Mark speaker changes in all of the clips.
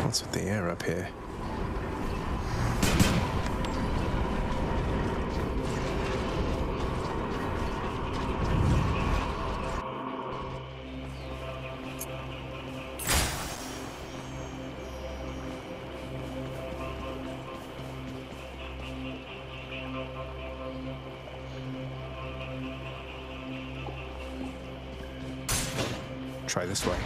Speaker 1: What's with the air up here? Try this way.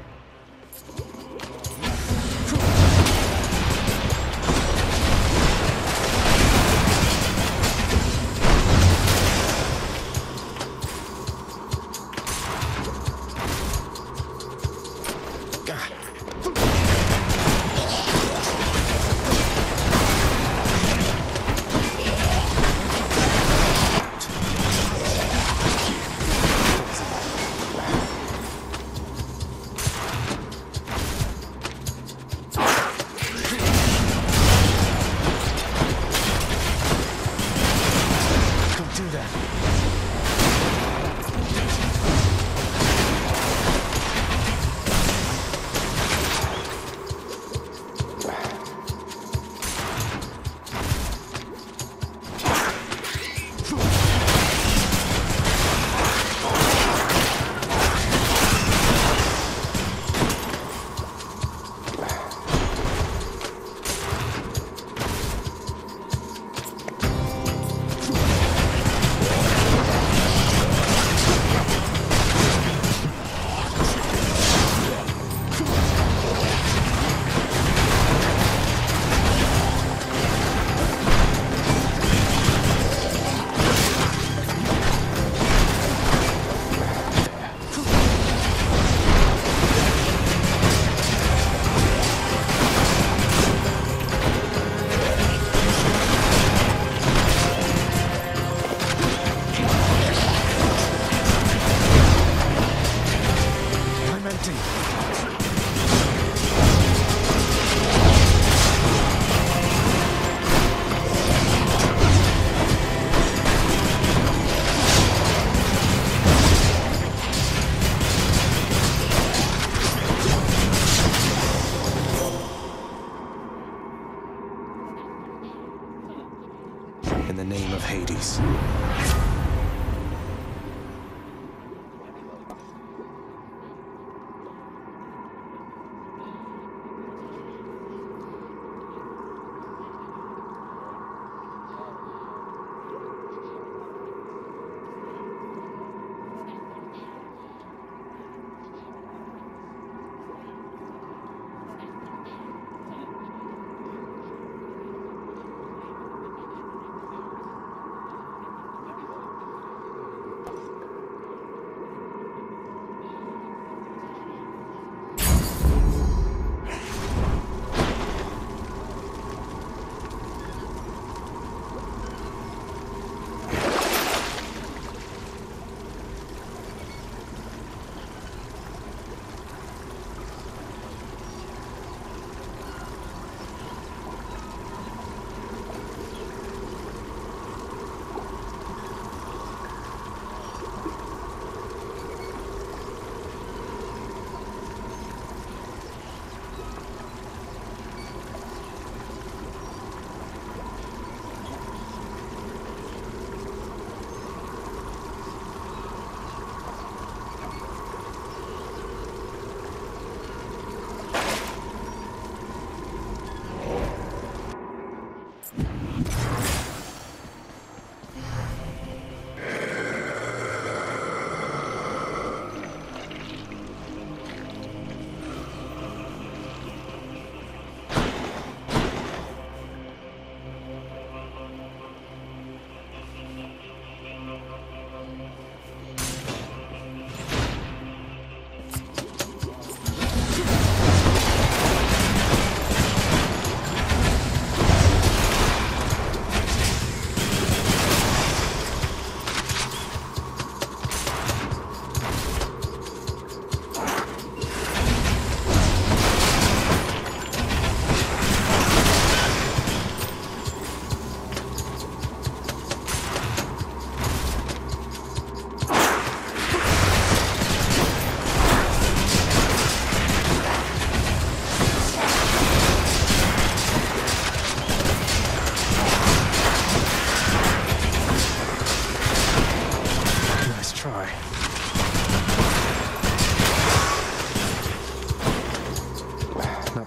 Speaker 1: In the name of Hades.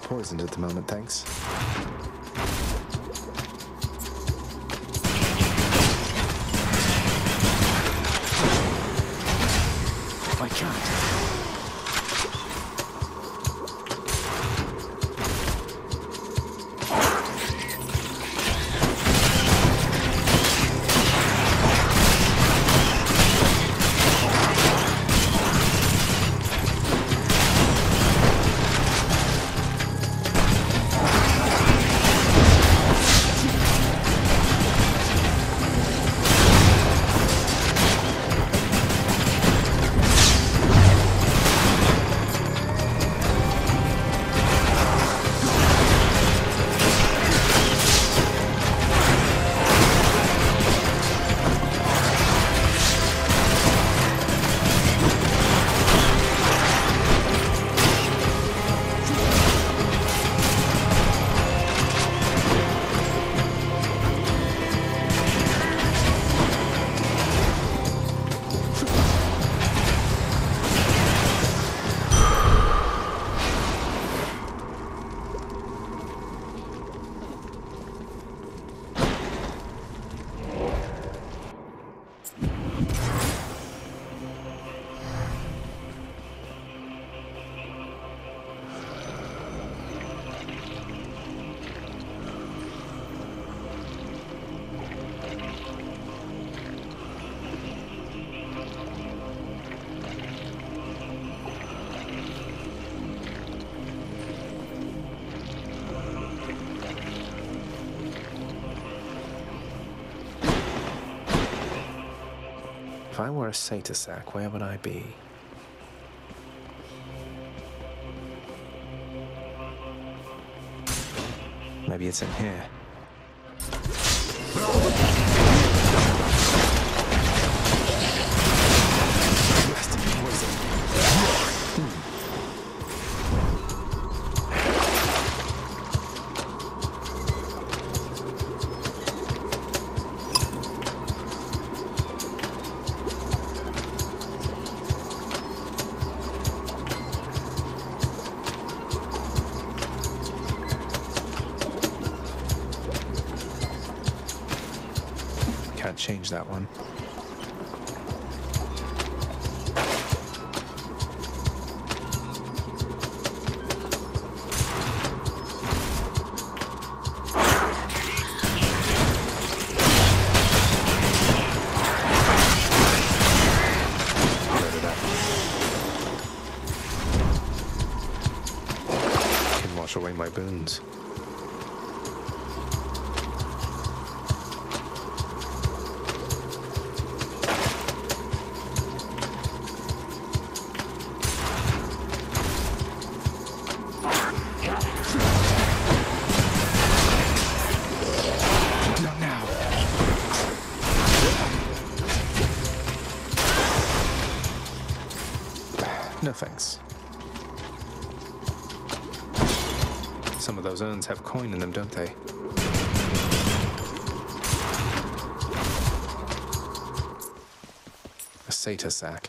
Speaker 1: poisoned at the moment, thanks. I can't. If I were a satyr sack, where would I be? Maybe it's in here. Must be poison. Can't change that one. Load it up. Can wash away my boons. No thanks. Some of those urns have coin in them, don't they? A satyr sack.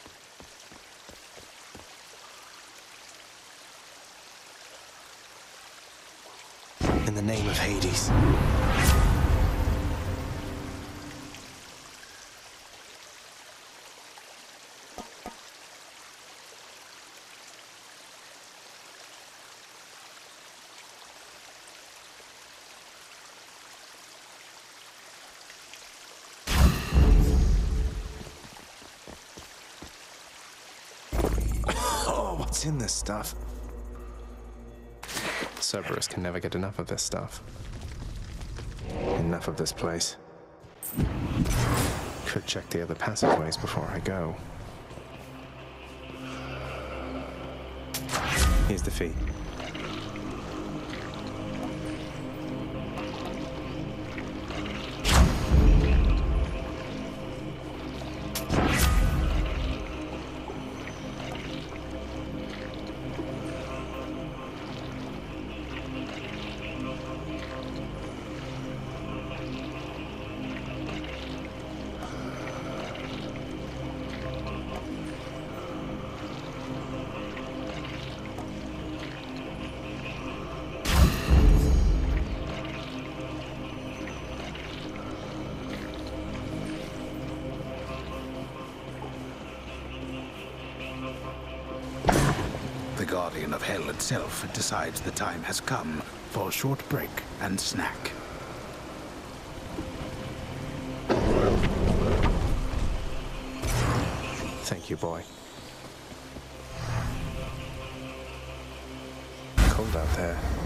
Speaker 1: In the name of Hades. What's in this stuff? Cerberus can never get enough of this stuff. Enough of this place. Could check the other passageways before I go. Here's the fee.
Speaker 2: The Guardian of Hell itself decides the time has come for a short break and snack.
Speaker 1: Thank you, boy. Cold out there.